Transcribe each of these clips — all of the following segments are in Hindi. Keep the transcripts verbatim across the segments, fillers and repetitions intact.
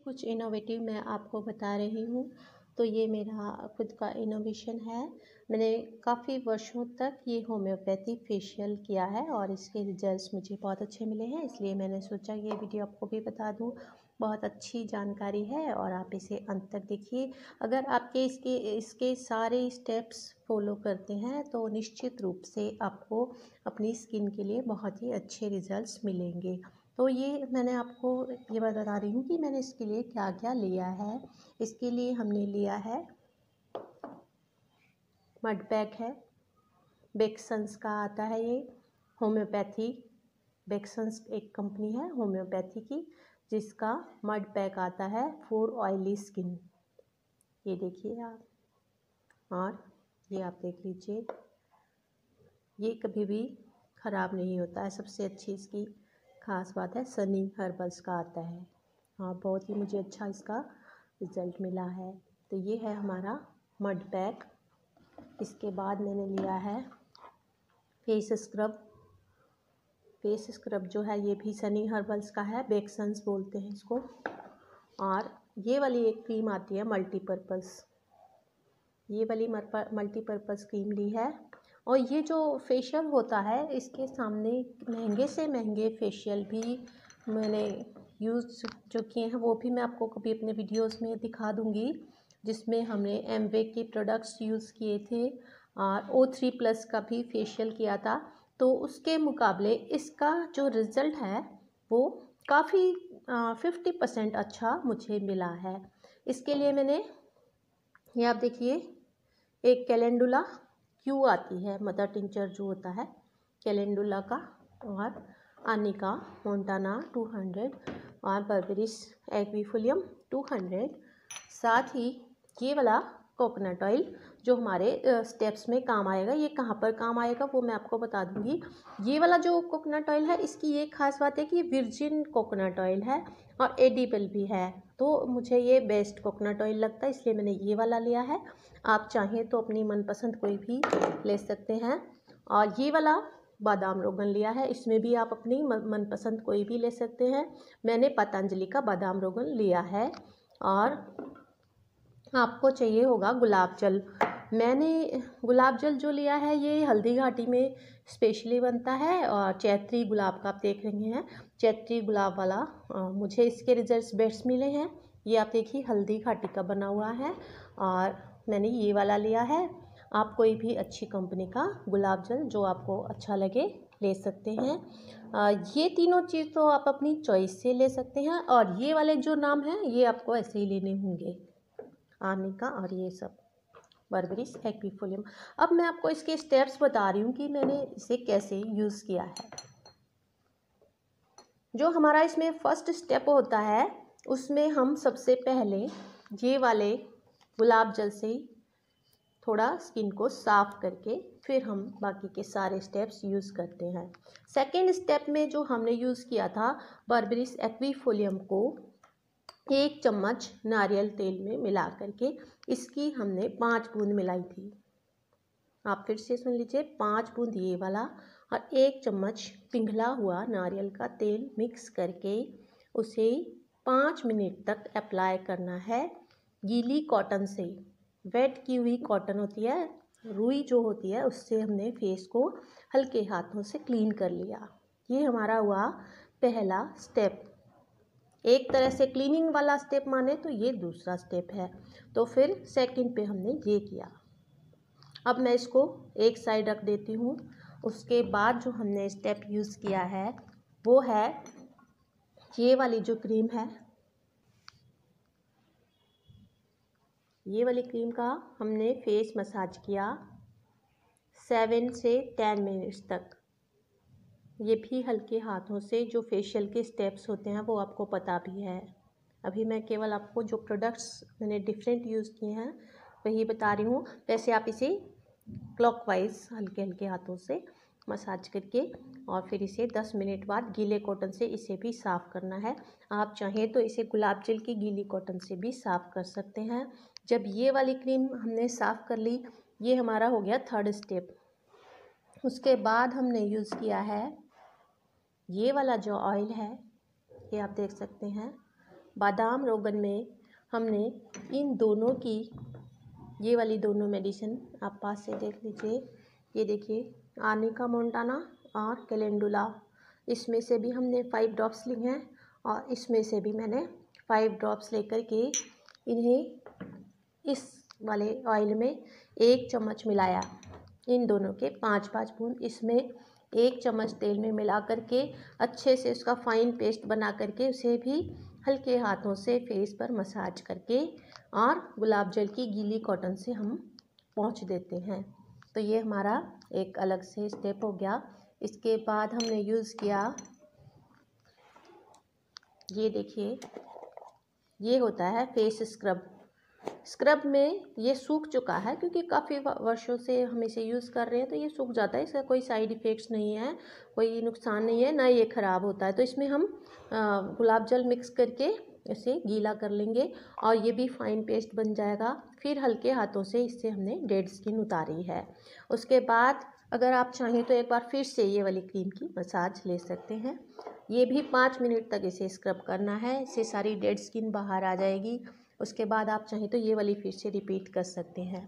कुछ इनोवेटिव मैं आपको बता रही हूँ। तो ये मेरा खुद का इनोवेशन है। मैंने काफ़ी वर्षों तक ये होम्योपैथी फेशियल किया है और इसके रिजल्ट्स मुझे बहुत अच्छे मिले हैं, इसलिए मैंने सोचा ये वीडियो आपको भी बता दूँ। बहुत अच्छी जानकारी है और आप इसे अंत तक देखिए। अगर आपके इसके इसके सारे स्टेप्स फॉलो करते हैं तो निश्चित रूप से आपको अपनी स्किन के लिए बहुत ही अच्छे रिजल्ट्स मिलेंगे। तो ये मैंने आपको ये बता रही हूँ कि मैंने इसके लिए क्या क्या लिया है। इसके लिए हमने लिया है मड पैक है, बेक्सन्स का आता है ये होम्योपैथी। बेक्सन्स एक कंपनी है होम्योपैथी की जिसका मड पैक आता है फॉर ऑयली स्किन। ये देखिए आप, और ये आप देख लीजिए, ये कभी भी ख़राब नहीं होता है। सबसे अच्छी इसकी खास बात है सनी हर्बल्स का आता है। हाँ, बहुत ही मुझे अच्छा इसका रिज़ल्ट मिला है। तो ये है हमारा मड पैक। इसके बाद मैंने लिया है फेस स्क्रब। फेस स्क्रब जो है ये भी सनी हर्बल्स का है, बेक्सन्स बोलते हैं इसको। और ये वाली एक क्रीम आती है मल्टीपर्पज़, ये वाली मल्टीपर्पज़ क्रीम ली है। और ये जो फेशियल होता है इसके सामने महंगे से महंगे फेशियल भी मैंने यूज़ जो किए हैं वो भी मैं आपको कभी अपने वीडियोस में दिखा दूंगी, जिसमें हमने एमवे के प्रोडक्ट्स यूज़ किए थे और ओ थ्री प्लस का भी फेशियल किया था। तो उसके मुकाबले इसका जो रिज़ल्ट है वो काफ़ी फिफ्टी परसेंट अच्छा मुझे मिला है। इसके लिए मैंने, ये आप देखिए, एक कैलेंडुला क्यू आती है, मदर टिंचर जो होता है कैलेंडुला का, और आनिका मोंटाना टू हंड्रेड और बर्बेरिस एक्वीफोलियम टू हंड्रेड। साथ ही ये वाला कोकोनट ऑयल जो हमारे स्टेप्स में काम आएगा। ये कहाँ पर काम आएगा वो मैं आपको बता दूंगी। ये वाला जो कोकोनट ऑयल है इसकी ये खास बात है कि ये वर्जिन कोकोनट ऑयल है और एडिबल भी है। तो मुझे ये बेस्ट कोकोनट ऑयल लगता है, इसलिए मैंने ये वाला लिया है। आप चाहें तो अपनी मनपसंद कोई भी ले सकते हैं। और ये वाला बादाम रोगन लिया है, इसमें भी आप अपनी मनपसंद कोई भी ले सकते हैं। मैंने पतंजलि का बादाम रोगन लिया है। और आपको चाहिए होगा गुलाब जल। मैंने गुलाब जल जो लिया है ये हल्दी घाटी में स्पेशली बनता है और चैत्री गुलाब का आप देख रहे हैं, चैत्री गुलाब वाला आ, मुझे इसके रिजल्ट्स बेस्ट मिले हैं। ये आप देखिए हल्दी घाटी का बना हुआ है और मैंने ये वाला लिया है। आप कोई भी अच्छी कंपनी का गुलाब जल जो आपको अच्छा लगे ले सकते हैं। आ, ये तीनों चीज़ तो आप अपनी चॉइस से ले सकते हैं और ये वाले जो नाम हैं ये आपको ऐसे ही लेने होंगे, आर्निका और ये सब बर्बेरिस एक्वीफोलियम। अब मैं आपको इसके स्टेप्स बता रही हूँ कि मैंने इसे कैसे यूज़ किया है। जो हमारा इसमें फर्स्ट स्टेप होता है उसमें हम सबसे पहले ये वाले गुलाब जल से थोड़ा स्किन को साफ करके फिर हम बाकी के सारे स्टेप्स यूज़ करते हैं। सेकेंड स्टेप में जो हमने यूज़ किया था बर्बेरिस एक्वीफोलियम को एक चम्मच नारियल तेल में मिला करके इसकी हमने पाँच बूंद मिलाई थी। आप फिर से सुन लीजिए, पाँच बूंद ये वाला और एक चम्मच पिघला हुआ नारियल का तेल मिक्स करके उसे पाँच मिनट तक अप्लाई करना है गीली कॉटन से। वेट की हुई कॉटन होती है, रुई जो होती है, उससे हमने फेस को हल्के हाथों से क्लीन कर लिया। ये हमारा हुआ पहला स्टेप। एक तरह से क्लीनिंग वाला स्टेप माने तो ये दूसरा स्टेप है। तो फिर सेकंड पे हमने ये किया। अब मैं इसको एक साइड रख देती हूँ। उसके बाद जो हमने स्टेप यूज़ किया है वो है ये वाली जो क्रीम है, ये वाली क्रीम का हमने फेस मसाज किया सेवन से टेन मिनट्स तक। ये भी हल्के हाथों से, जो फेशियल के स्टेप्स होते हैं वो आपको पता भी है। अभी मैं केवल आपको जो प्रोडक्ट्स मैंने डिफरेंट यूज़ किए हैं वही बता रही हूँ। वैसे आप इसे क्लॉकवाइज हल्के हल्के हाथों से मसाज करके और फिर इसे दस मिनट बाद गीले कॉटन से इसे भी साफ़ करना है। आप चाहें तो इसे गुलाब जल की गीली कॉटन से भी साफ़ कर सकते हैं। जब ये वाली क्रीम हमने साफ़ कर ली, ये हमारा हो गया थर्ड स्टेप। उसके बाद हमने यूज़ किया है ये वाला जो ऑयल है, ये आप देख सकते हैं बादाम रोगन में हमने इन दोनों की, ये वाली दोनों मेडिसिन आप पास से देख लीजिए, ये देखिए आर्निका मोंटाना और कैलेंडुला, इसमें से भी हमने फाइव ड्रॉप्स लिए हैं और इसमें से भी मैंने फाइव ड्रॉप्स लेकर के इन्हें इस वाले ऑयल में एक चम्मच मिलाया। इन दोनों के पाँच पाँच बूंद इसमें एक चम्मच तेल में मिला करके अच्छे से उसका फाइन पेस्ट बना करके उसे भी हल्के हाथों से फेस पर मसाज करके और गुलाब जल की गीली कॉटन से हम पोंछ देते हैं। तो ये हमारा एक अलग से स्टेप हो गया। इसके बाद हमने यूज़ किया, ये देखिए, ये होता है फेस स्क्रब। स्क्रब में ये सूख चुका है क्योंकि काफ़ी वर्षों से हम इसे यूज़ कर रहे हैं, तो ये सूख जाता है। इसका कोई साइड इफ़ेक्ट्स नहीं है, कोई नुकसान नहीं है, ना ये ख़राब होता है। तो इसमें हम गुलाब जल मिक्स करके इसे गीला कर लेंगे और ये भी फाइन पेस्ट बन जाएगा। फिर हल्के हाथों से इससे हमने डेड स्किन उतारी है। उसके बाद अगर आप चाहें तो एक बार फिर से ये वाली क्रीम की मसाज ले सकते हैं। ये भी पाँच मिनट तक इसे स्क्रब करना है, इससे सारी डेड स्किन बाहर आ जाएगी। उसके बाद आप चाहें तो ये वाली फिर से रिपीट कर सकते हैं।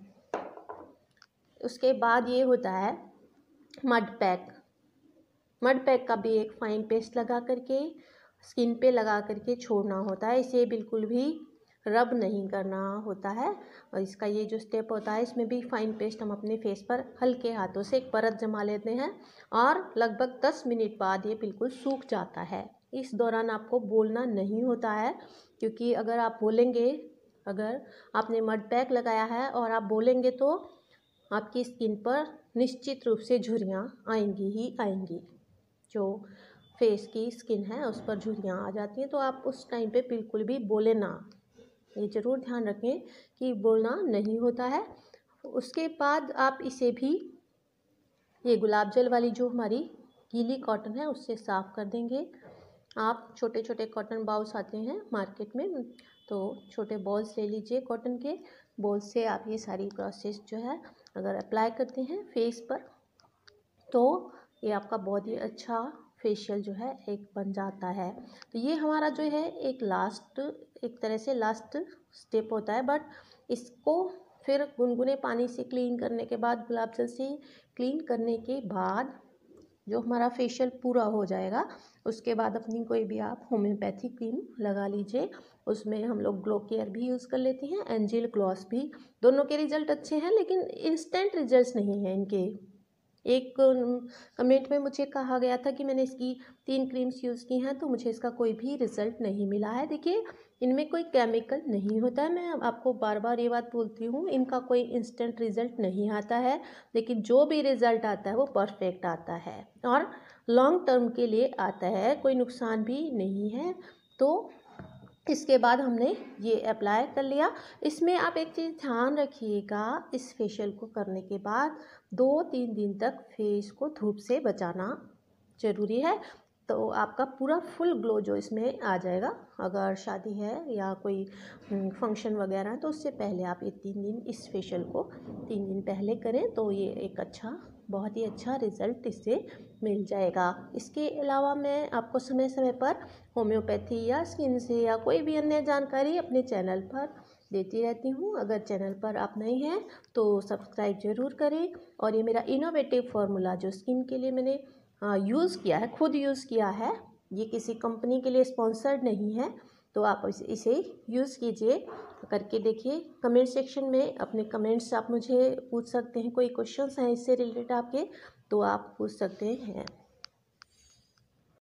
उसके बाद ये होता है मड पैक। मड पैक का भी एक फाइन पेस्ट लगा करके स्किन पे लगा करके छोड़ना होता है। इसे बिल्कुल भी रब नहीं करना होता है और इसका ये जो स्टेप होता है, इसमें भी फाइन पेस्ट हम अपने फेस पर हल्के हाथों से एक परत जमा लेते हैं और लगभग दस मिनट बाद ये बिल्कुल सूख जाता है। इस दौरान आपको बोलना नहीं होता है, क्योंकि अगर आप बोलेंगे, अगर आपने मड पैक लगाया है और आप बोलेंगे तो आपकी स्किन पर निश्चित रूप से झुर्रियाँ आएंगी ही आएंगी। जो फेस की स्किन है उस पर झुर्रियाँ आ जाती हैं, तो आप उस टाइम पे बिल्कुल भी बोले ना। ये ज़रूर ध्यान रखें कि बोलना नहीं होता है। उसके बाद आप इसे भी, ये गुलाब जल वाली जो हमारी गीली कॉटन है उससे साफ़ कर देंगे। आप छोटे छोटे कॉटन बाउल्स आते हैं मार्केट में, तो छोटे बॉल्स ले लीजिए कॉटन के। बॉल से आप ये सारी प्रोसेस जो है अगर अप्लाई करते हैं फेस पर, तो ये आपका बहुत ही अच्छा फेशियल जो है एक बन जाता है। तो ये हमारा जो है एक लास्ट, एक तरह से लास्ट स्टेप होता है। बट इसको फिर गुनगुने पानी से क्लीन करने के बाद, गुलाब जल से क्लीन करने के बाद जो हमारा फेशियल पूरा हो जाएगा, उसके बाद अपनी कोई भी आप होम्योपैथिक क्रीम लगा लीजिए। उसमें हम लोग ग्लो केयर भी यूज़ कर लेते हैं, एंजिल ग्लॉस भी। दोनों के रिजल्ट अच्छे हैं लेकिन इंस्टेंट रिजल्ट्स नहीं हैं इनके। एक कमेंट में मुझे कहा गया था कि मैंने इसकी तीन क्रीम्स यूज़ की हैं तो मुझे इसका कोई भी रिज़ल्ट नहीं मिला है। देखिए, इनमें कोई केमिकल नहीं होता है, मैं आपको बार बार ये बात बोलती हूँ। इनका कोई इंस्टेंट रिज़ल्ट नहीं आता है, लेकिन जो भी रिज़ल्ट आता है वो परफेक्ट आता है और लॉन्ग टर्म के लिए आता है, कोई नुकसान भी नहीं है। तो इसके बाद हमने ये अप्लाई कर लिया। इसमें आप एक चीज़ ध्यान रखिएगा, इस फेशियल को करने के बाद दो तीन दिन तक फेस को धूप से बचाना ज़रूरी है, तो आपका पूरा फुल ग्लो जो इसमें आ जाएगा। अगर शादी है या कोई फंक्शन वगैरह है तो उससे पहले आप ये तीन दिन इस फेशियल को तीन दिन पहले करें, तो ये एक अच्छा, बहुत ही अच्छा रिज़ल्ट इससे मिल जाएगा। इसके अलावा मैं आपको समय समय पर होम्योपैथी या स्किन से या कोई भी अन्य जानकारी अपने चैनल पर देती रहती हूँ। अगर चैनल पर आप नए हैं तो सब्सक्राइब ज़रूर करें। और ये मेरा इनोवेटिव फार्मूला जो स्किन के लिए मैंने यूज़ किया है, खुद यूज़ किया है, ये किसी कंपनी के लिए स्पॉन्सर्ड नहीं है, तो आप इसे यूज़ कीजिए, करके देखिए। कमेंट सेक्शन में अपने कमेंट्स आप मुझे पूछ सकते हैं, कोई क्वेश्चंस हैं इससे रिलेटेड आपके तो आप पूछ सकते हैं।